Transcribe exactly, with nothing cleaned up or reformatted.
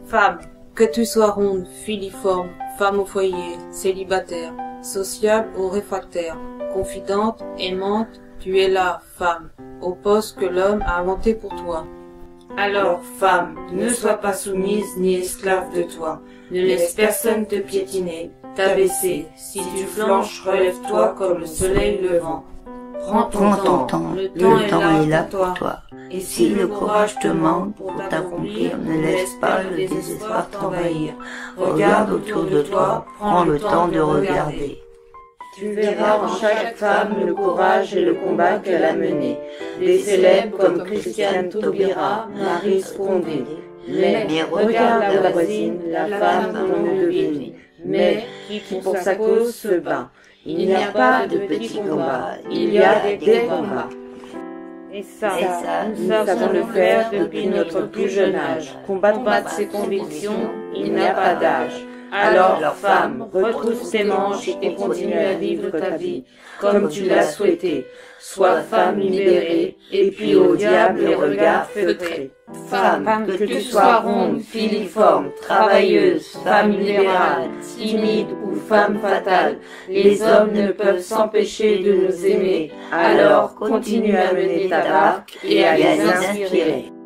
Femme, que tu sois ronde, filiforme, femme au foyer, célibataire, sociable ou réfractaire, confidente, aimante, tu es là, femme, au poste que l'homme a inventé pour toi. Alors, femme, ne sois pas soumise ni esclave de toi. Ne laisse personne te piétiner, t'abaisser. Si tu flanches, relève-toi comme le soleil levant. Prends ton, Prends ton temps, le le temps, est, temps là est là pour pour toi. toi. Et Si le courage te manque pour t'accomplir, ne laisse pas le désespoir t'envahir. Regarde autour de toi, prends le temps de regarder. Tu verras en chaque femme le courage et le combat qu'elle a mené. Des célèbres comme Christiane Taubira, Marie Scondé. Mais regarde la voisine, la femme qu'on ne devine, mais qui pour sa cause se bat. Il n'y a pas de petits combats, il y a des combats. Et ça, Et ça, nous savons le faire depuis notre plus jeune âge. Combattre ses convictions, il n'y a pas d'âge. Alors, femme, retrousse tes manches et continue à vivre ta vie comme tu l'as souhaité. Sois femme libérée, et puis au diable les regards feutrés. Femme, que tu sois ronde, filiforme, travailleuse, femme libérale, timide ou femme fatale, les hommes ne peuvent s'empêcher de nous aimer. Alors continue à mener ta barque et à les inspirer.